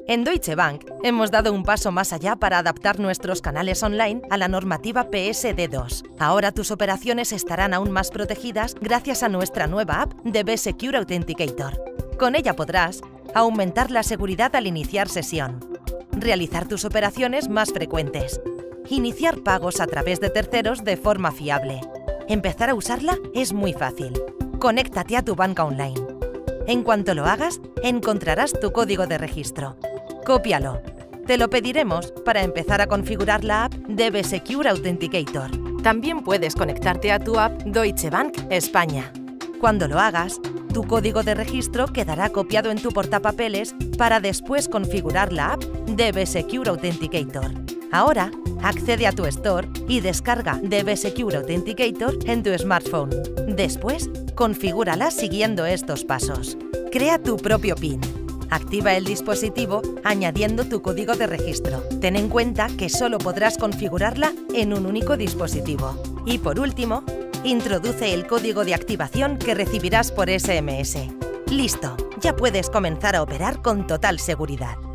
En Deutsche Bank hemos dado un paso más allá para adaptar nuestros canales online a la normativa PSD2. Ahora tus operaciones estarán aún más protegidas gracias a nuestra nueva app DB Secure Authenticator. Con ella podrás aumentar la seguridad al iniciar sesión, realizar tus operaciones más frecuentes, iniciar pagos a través de terceros de forma fiable. Empezar a usarla es muy fácil. Conéctate a tu banca online. En cuanto lo hagas, encontrarás tu código de registro. Cópialo. Te lo pediremos para empezar a configurar la app DB Secure Authenticator. También puedes conectarte a tu app Deutsche Bank España. Cuando lo hagas, tu código de registro quedará copiado en tu portapapeles para después configurar la app DB Secure Authenticator. Ahora, accede a tu store y descarga DB Secure Authenticator en tu smartphone. Después, configúrala siguiendo estos pasos. Crea tu propio PIN. Activa el dispositivo añadiendo tu código de registro. Ten en cuenta que solo podrás configurarla en un único dispositivo. Y por último, introduce el código de activación que recibirás por SMS. ¡Listo! Ya puedes comenzar a operar con total seguridad.